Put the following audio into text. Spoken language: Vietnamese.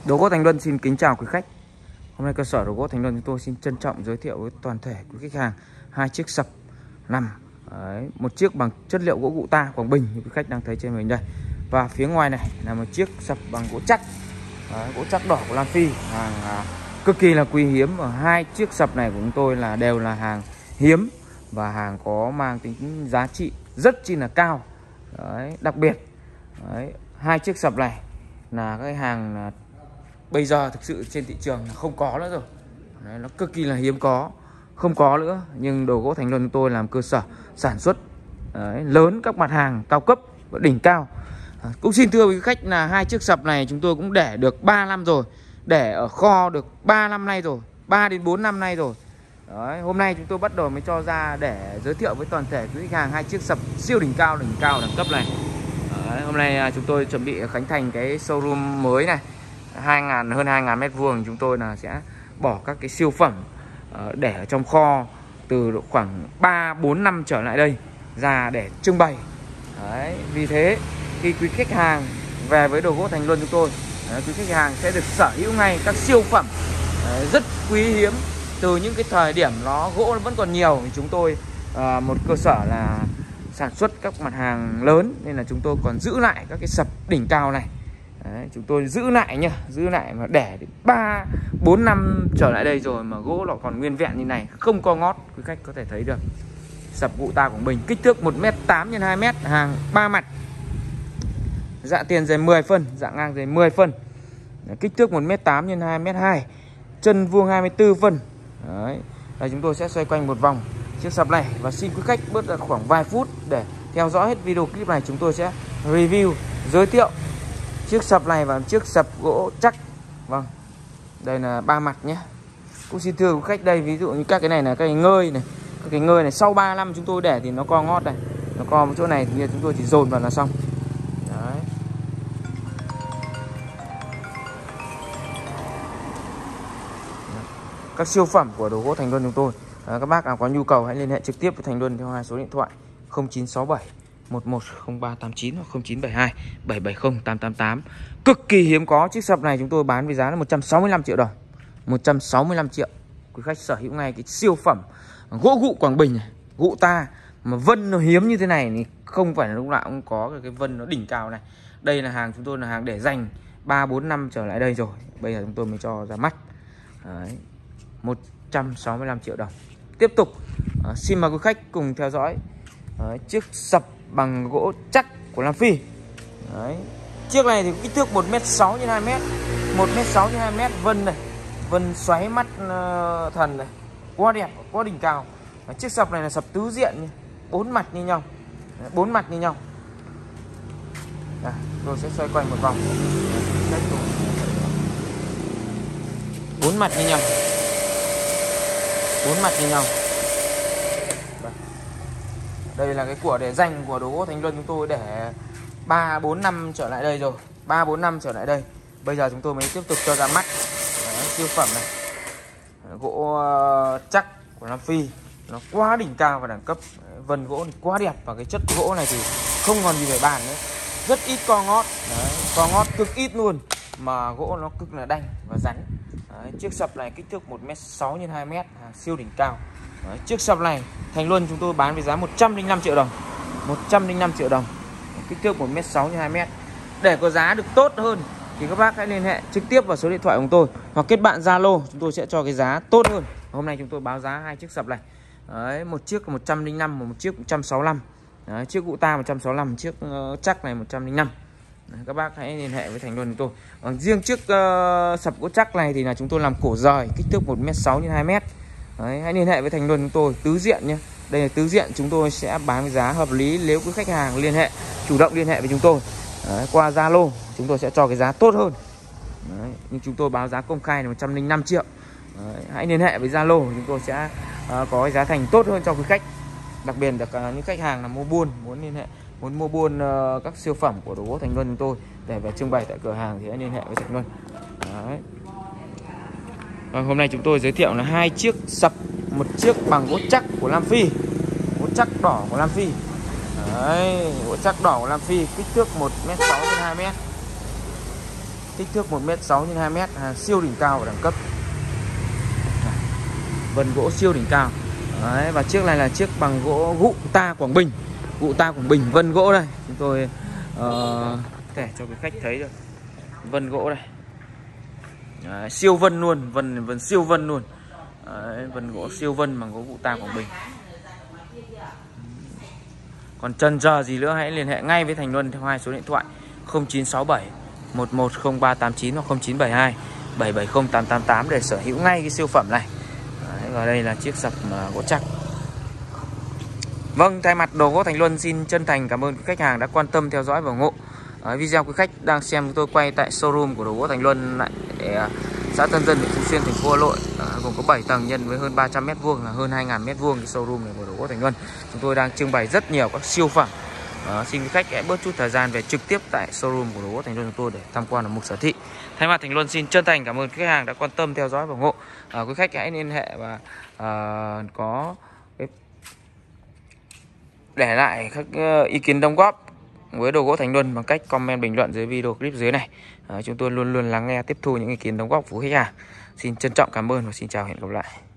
Đồ gỗ Thành Luân xin kính chào quý khách. Hôm nay cơ sở đồ gỗ Thành Luân chúng tôi xin trân trọng giới thiệu với toàn thể quý khách hàng hai chiếc sập nằm. Đấy, một chiếc bằng chất liệu gỗ Gụ Ta Quảng Bình như quý khách đang thấy trên mình đây. Và phía ngoài này là một chiếc sập bằng gỗ chắc. Đấy, gỗ chắc đỏ của Nam Phi, hàng cực kỳ là quý hiếm. Và hai chiếc sập này của chúng tôi là đều là hàng hiếm và hàng có mang tính giá trị rất chi là cao. Đấy, đặc biệt đấy, hai chiếc sập này là cái hàng bây giờ thực sự trên thị trường là không có nữa rồi. Đấy, nó cực kỳ là hiếm có, không có nữa. Nhưng đồ gỗ Thành Luân chúng tôi làm cơ sở sản xuất đấy, lớn các mặt hàng cao cấp và đỉnh cao. Cũng xin thưa quý khách là hai chiếc sập này chúng tôi cũng để được 3 năm rồi, để ở kho được 3 năm nay rồi, 3 đến 4 năm nay rồi. Đấy, hôm nay chúng tôi bắt đầu mới cho ra để giới thiệu với toàn thể quý khách hàng hai chiếc sập siêu đỉnh cao đẳng cấp này. Đấy, hôm nay chúng tôi chuẩn bị khánh thành cái showroom mới này, hơn 2.000 mét vuông. Chúng tôi là sẽ bỏ các cái siêu phẩm để ở trong kho từ khoảng 3-4 năm trở lại đây ra để trưng bày. Đấy, vì thế khi quý khách hàng về với đồ gỗ Thành Luân chúng tôi, quý khách hàng sẽ được sở hữu ngay các siêu phẩm rất quý hiếm. Từ những cái thời điểm gỗ nó vẫn còn nhiều thì chúng tôi một cơ sở là sản xuất các mặt hàng lớn nên là chúng tôi còn giữ lại các cái sập đỉnh cao này. Đấy, chúng tôi giữ lại nhá, giữ lại mà để 3-4 năm trở lại đây rồi mà gỗ nó còn nguyên vẹn như này, không co ngót. Quý khách có thể thấy được sập Gụ Ta Quảng Bình, kích thước 1m8 x 2m, hàng 3 mặt, dạ tiền dày 10 phân, dạ ngang dày 10 phân, kích thước 1m8 x 2m2, chân vuông 24 phân. Đấy, đây chúng tôi sẽ xoay quanh một vòng chiếc sập này và xin quý khách bớt ra khoảng vài phút để theo dõi hết video clip này. Chúng tôi sẽ review, giới thiệu chiếc sập này và chiếc sập gỗ chắc. Vâng, đây là 3 mặt nhé. Cũng xin thưa quý khách, đây ví dụ như các cái này là cái ngơi này, các cái ngơi này sau 3 năm chúng tôi để thì nó co ngót này, nó co một chỗ này thì chúng tôi chỉ dồn vào là xong. Đấy. Các siêu phẩm của đồ gỗ Thành Luân chúng tôi. Các bác nào có nhu cầu hãy liên hệ trực tiếp với Thành Luân theo hai số điện thoại 0967 110389 hoặc 0972 770 888. Cực kỳ hiếm có. Chiếc sập này chúng tôi bán với giá là 165 triệu đồng. 165 triệu. Quý khách sở hữu ngay cái siêu phẩm gỗ Gụ Quảng Bình này, Gụ Ta mà vân nó hiếm như thế này thì không phải là lúc nào cũng có cái vân nó đỉnh cao này. Đây là hàng chúng tôi là hàng để dành 3-4 năm trở lại đây rồi. Bây giờ chúng tôi mới cho ra mắt. Đấy, 165 triệu đồng. Tiếp tục xin mời quý khách cùng theo dõi chiếc sập bằng gỗ chắc của Nam Phi. Đấy, chiếc này thì kích thước 1m6 x 2m, 1m6 x 2m, vân này, vân xoáy mắt thần này, quá đẹp, quá đỉnh cao. Chiếc sập này là sập tứ diện, 4 mặt như nhau, 4 mặt như nhau. Tôi sẽ xoay quanh một vòng. 4 mặt như nhau, 4 mặt như nhau. Đây là cái của để dành của đồ gỗ Thành Luân chúng tôi để 3-4 năm trở lại đây rồi, 3-4 năm trở lại đây. Bây giờ chúng tôi mới tiếp tục cho ra mắt siêu phẩm này, gỗ chắc của Nam Phi, nó quá đỉnh cao và đẳng cấp. Vân gỗ thì quá đẹp và cái chất gỗ này thì không còn gì phải bàn nữa, rất ít co ngót. Đấy, co ngót cực ít luôn mà gỗ nó cực là đanh và rắn. Đấy, chiếc sập này kích thước 1m6 x 2m, hàng siêu đỉnh cao. Đấy, chiếc sập này Thành Luân chúng tôi bán với giá 105 triệu đồng. 105 triệu đồng. Kích thước 1m6 x 2m. Để có giá được tốt hơn thì các bác hãy liên hệ trực tiếp vào số điện thoại của chúng tôi hoặc kết bạn Zalo, chúng tôi sẽ cho cái giá tốt hơn. Hôm nay chúng tôi báo giá hai chiếc sập này. Đấy, một chiếc 105 và một chiếc 165. Đấy, chiếc Gụ Ta 165, chiếc chắc này 105. Đấy, các bác hãy liên hệ với Thành Luân chúng tôi. Riêng chiếc sập gỗ chắc này thì là chúng tôi làm cổ rời, kích thước 1m6 x 2m. Đấy, hãy liên hệ với Thành Luân chúng tôi, tứ diện nhé. Đây là tứ diện, chúng tôi sẽ bán với giá hợp lý nếu quý khách hàng chủ động liên hệ với chúng tôi. Đấy, qua Zalo chúng tôi sẽ cho cái giá tốt hơn. Đấy, nhưng chúng tôi báo giá công khai là 105 triệu. Đấy, hãy liên hệ với Zalo, chúng tôi sẽ có cái giá thành tốt hơn cho quý khách. Đặc biệt là những khách hàng là mua buôn, muốn mua buôn các siêu phẩm của đồ gỗ Thành Luân chúng tôi để về trưng bày tại cửa hàng thì hãy liên hệ với Thành Luân. Đấy. Hôm nay chúng tôi giới thiệu là hai chiếc sập, một chiếc bằng gỗ chắc của Nam Phi, gỗ chắc đỏ của Nam Phi. Đấy, gỗ chắc đỏ của Nam Phi, kích thước 1m6 x 2m. kích thước 1m6 x 2m, siêu đỉnh cao và đẳng cấp. Vân gỗ siêu đỉnh cao. Đấy, và chiếc này là chiếc bằng gỗ Gụ Ta Quảng Bình. Gụ Ta Quảng Bình, vân gỗ đây. Chúng tôi để cho cái khách thấy được vân gỗ đây. Đấy, siêu vân luôn, vân siêu vân luôn. Đấy, vân gỗ siêu vân bằng gỗ Gụ Ta Quảng Bình. Còn chần chờ gì nữa hãy liên hệ ngay với Thành Luân theo hai số điện thoại 0967 110389 hoặc 0972 770 888 để sở hữu ngay cái siêu phẩm này. Đấy, và đây là chiếc sập gỗ chắc. Vâng, thay mặt Đồ Gỗ Thành Luân xin chân thành cảm ơn quý khách hàng đã quan tâm theo dõi và ủng hộ. Video quý khách đang xem chúng tôi quay tại showroom của Đồ Gỗ Thành Luân tại xã Tân Dân, huyện Phú Xuyên, thành phố Hà Nội, gồm có 7 tầng nhân với hơn 300 m2, là hơn 2.000 m2 cái showroom này của Đồ Gỗ Thành Luân. Chúng tôi đang trưng bày rất nhiều các siêu phẩm. Xin quý khách hãy bớt chút thời gian về trực tiếp tại showroom của Đồ Gỗ Thành Luân chúng tôi để tham quan ở mục sở thị. Thay mặt Thành Luân xin chân thành cảm ơn khách hàng đã quan tâm theo dõi và ủng hộ. Quý khách hãy liên hệ và có cái để lại các ý kiến đóng góp với Đồ Gỗ Thành Luân bằng cách comment bình luận dưới video clip dưới này. Chúng tôi luôn luôn lắng nghe, tiếp thu những ý kiến đóng góp của khách hàng. Xin trân trọng cảm ơn và xin chào, hẹn gặp lại.